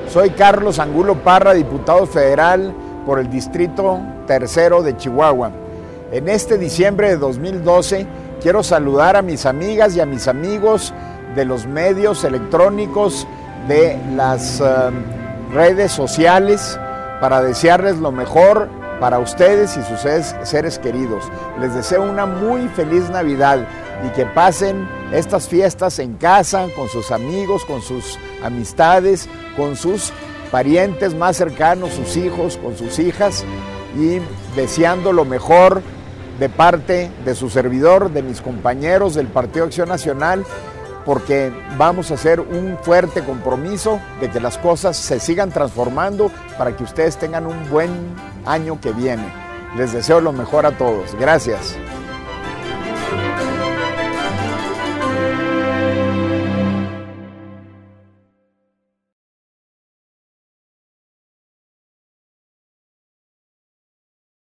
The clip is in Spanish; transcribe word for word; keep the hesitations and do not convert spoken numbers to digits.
Soy Carlos Angulo Parra, diputado federal por el Distrito Tercero de Chihuahua. En este diciembre de dos mil doce quiero saludar a mis amigas y a mis amigos de los medios electrónicos, de las uh, redes sociales, para desearles lo mejor para ustedes y sus seres, seres queridos. Les deseo una muy feliz Navidad y que pasen estas fiestas en casa, con sus amigos, con sus amistades, con sus parientes más cercanos, sus hijos, con sus hijas, y deseando lo mejor de parte de su servidor, de mis compañeros del Partido Acción Nacional, porque vamos a hacer un fuerte compromiso de que las cosas se sigan transformando para que ustedes tengan un buen año que viene. Les deseo lo mejor a todos. Gracias.